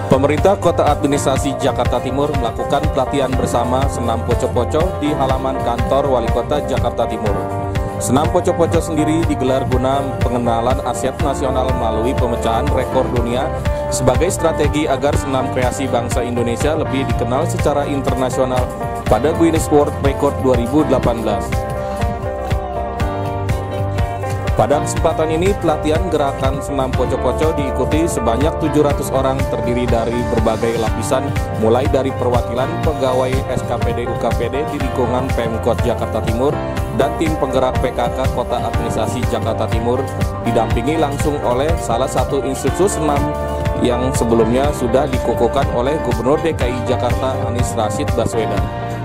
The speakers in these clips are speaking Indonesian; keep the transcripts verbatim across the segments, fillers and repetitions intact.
Pemerintah Kota Administrasi Jakarta Timur melakukan pelatihan bersama senam poco-poco di halaman kantor Wali Kota Jakarta Timur. Senam poco-poco sendiri digelar guna pengenalan aset nasional melalui pemecahan rekor dunia sebagai strategi agar senam kreasi bangsa Indonesia lebih dikenal secara internasional pada Guinness World Record dua ribu delapan belas. Pada kesempatan ini, pelatihan gerakan senam poco-poco diikuti sebanyak tujuh ratus orang terdiri dari berbagai lapisan, mulai dari perwakilan pegawai S K P D U K P D di lingkungan Pemkot Jakarta Timur dan tim penggerak P K K Kota Administrasi Jakarta Timur, didampingi langsung oleh salah satu institusi senam yang sebelumnya sudah dikukuhkan oleh Gubernur D K I Jakarta Anies Rashid Baswedan.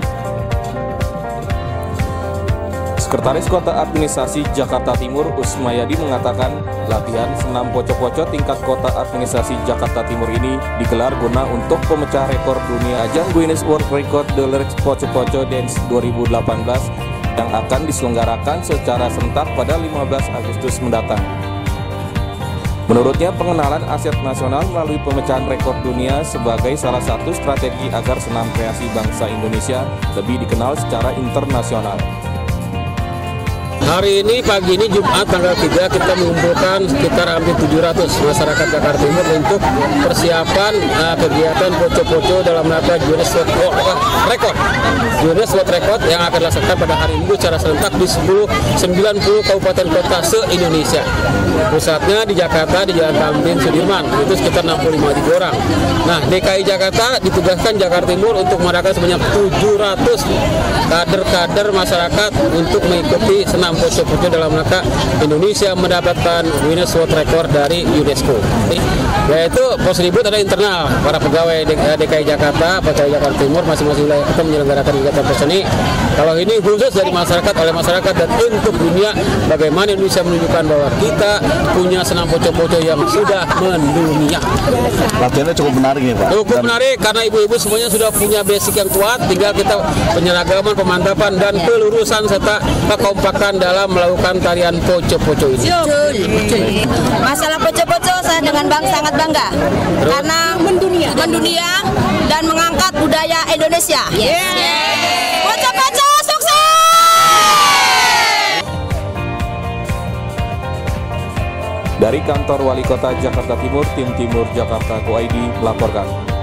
Sekretaris Kota Administrasi Jakarta Timur Usmayadi mengatakan latihan senam poco-poco tingkat Kota Administrasi Jakarta Timur ini digelar guna untuk pemecah rekor dunia ajang Guinness World Record The Lyrics Poco-Poco Dance dua ribu delapan belas yang akan diselenggarakan secara serentak pada lima belas Agustus mendatang. Menurutnya, pengenalan aset nasional melalui pemecahan rekor dunia sebagai salah satu strategi agar senam kreasi bangsa Indonesia lebih dikenal secara internasional. Hari ini, pagi ini Jumat tanggal tiga, kita mengumpulkan sekitar hampir tujuh ratus masyarakat Jakarta Timur untuk persiapan uh, kegiatan poco-poco dalam rangka Guinness World Record. Guinness World Record yang akan dilaksanakan pada hari Minggu secara serentak di sembilan puluh kabupaten kota se-Indonesia. Pusatnya di Jakarta, di Jalan Tamrin Sudirman, itu sekitar enam puluh lima ribu orang. Nah, D K I Jakarta ditugaskan Jakarta Timur untuk mengadakan sebanyak tujuh ratus kader-kader masyarakat untuk mengikuti senam poco-poco dalam rangka Indonesia mendapatkan Guinness World Record dari UNESCO. Yaitu pos ribut ada internal para pegawai D K I Jakarta, pegawai Jakarta Timur masing-masing wilayah akan menyelenggarakan kegiatan pos ini. Kalau ini khusus dari masyarakat oleh masyarakat dan untuk dunia, bagaimana Indonesia menunjukkan bahwa kita punya senam poco-poco yang sudah mendunia. Latihannya cukup menarik nih Pak. Cukup dan menarik karena ibu-ibu semuanya sudah punya basic yang kuat, tinggal kita penyeragaman, pemantapan dan pelurusan serta kekompakan dalam melakukan tarian poco-poco ini. Masalah poco-poco saya dengan bang sangat bangga. Terus? Karena mendunia, mendunia dan mengangkat budaya Indonesia. Yes. Yes. Poco-poco sukses. Dari kantor Wali Kota Jakarta Timur, tim Timur Jakarta Go I D melaporkan.